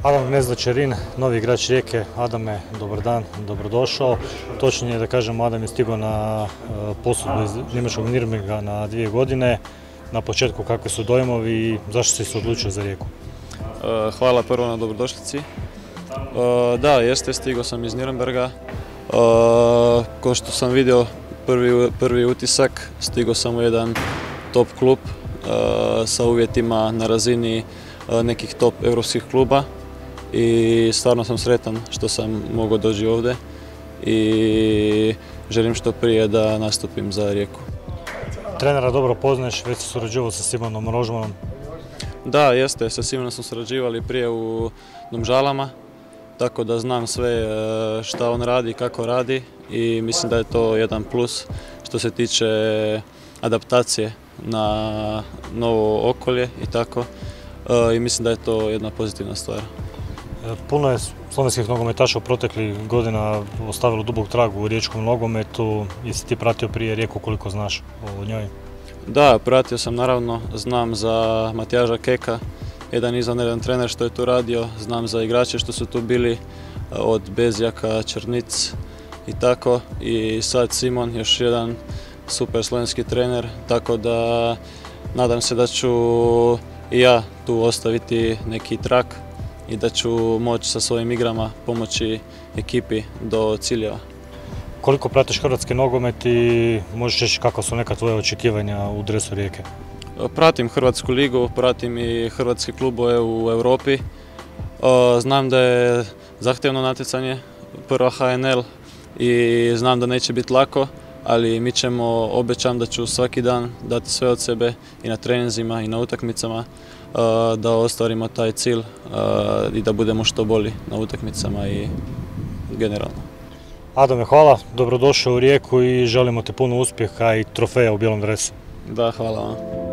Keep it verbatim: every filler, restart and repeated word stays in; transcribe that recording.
Adam Gnezda-Čerin, novi igrač Rijeke. Adame, dobar dan, dobrodošao. Točnije da kažem, Adam je stigao na posudbu iz njemačkog Nürnberga na dvije godine. Na početku kakvi su dojmovi i zašto si se odlučio za Rijeku? Hvala prvo na dobrodošlici. Da, jeste, stigao sam iz Nürnberga. Ko što sam vidio prvi, prvi utisak, stigao sam u jedan top klub sa uvjetima na razini nekih top europskih kluba i stvarno sam sretan što sam mogao doći ovdje i želim što prije da nastupim za Rijeku. Trenera dobro poznaješ, već si surađivao sa Simonom Rožmanom. Da, jeste, sa Simonom smo surađivali prije u Domžalama, tako da znam sve šta on radi, kako radi i mislim da je to jedan plus što se tiče adaptacije na novo okolje i tako. I mislim da je to jedna pozitivna stvar. Puno je slovenskih nogometaša u proteklih godina ostavilo dubok trag u riječkom nogometu. Jesi ti pratio prije Rijeku, koliko znaš o njoj? Da, pratio sam naravno. Znam za Matijaža Keka, jedan izvanredan trener što je tu radio. Znam za igrače što su tu bili od Bezjaka, Črnic i tako. I sad Simon, još jedan super slovenski trener, tako da nadam se da ću i ja tu ostaviti neki trak i da ću moći sa svojim igrama pomoći ekipi do ciljeva. Koliko pratiš hrvatski nogomet i možeš reći kakva su neka tvoja očekivanja u dresu Rijeke? Pratim Hrvatsku ligu, pratim i hrvatske klubove u Europi. Znam da je zahtjevno natjecanje, prva H N L i znam da neće biti lako, ali mi ćemo, obećam da ću svaki dan dati sve od sebe i na treninzima i na utakmicama da ostvarimo taj cilj i da budemo što bolji na utakmicama i generalno. Adame, hvala, dobrodošao u Rijeku i želimo ti puno uspjeha i trofeja u bijelom dresu. Da, hvala vam.